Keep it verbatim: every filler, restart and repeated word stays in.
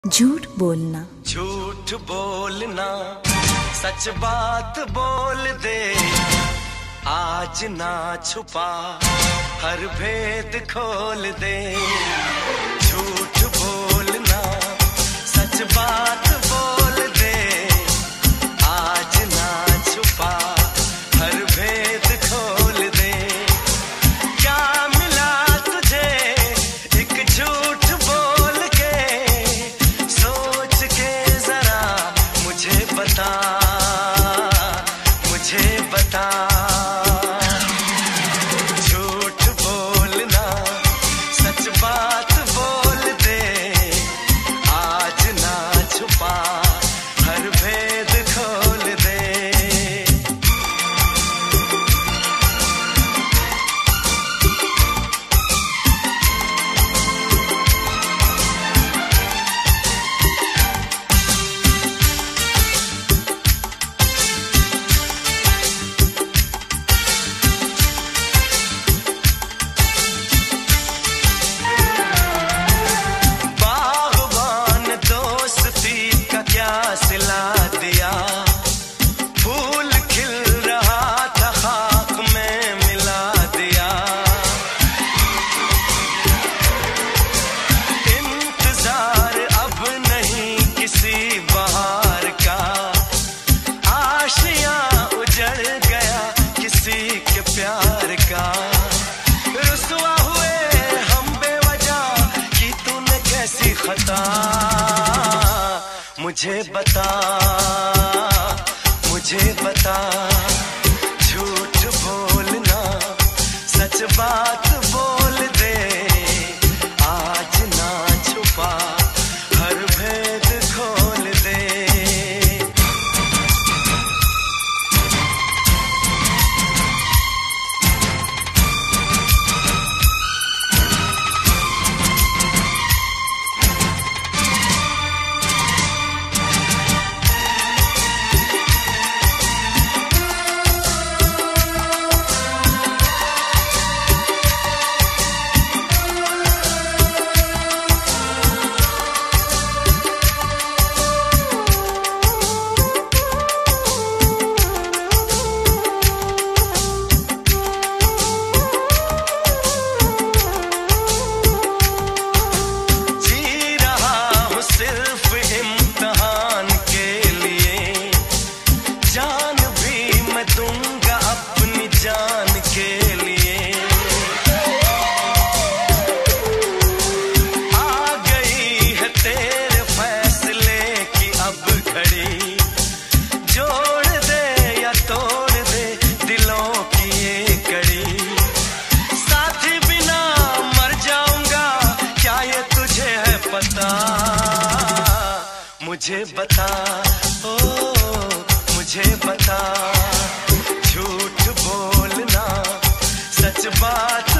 झूठ बोलना झूठ बोलना सच बात बोल दे, आज ना छुपा हर भेद खोल दे। झूठ बोलना सच बात बोल दे, आज ना छुपा हर भेद खोल दे। क्या मिला तुझे एक झूठ बोल के, सोच के जरा मुझे बता, मुझे बता। झूठ बोलना सच बात बोल दे, आज ना छुपा हर भेद खोल दे। सिला दिया फूल खिल रहा था, खाक में मिला दिया। इंतजार अब नहीं किसी बहार का, आशियां उजड़ गया किसी के प्यार का। रुसवा हुए हम बेवजह कि तूने कैसी खता, मुझे बता, मुझे बता। झूठ बोलना सच बात बोल दे, आज ना छुपा हर भेद खोल दे। मुझे बता, ओ मुझे बता। झूठ बोलना सच बात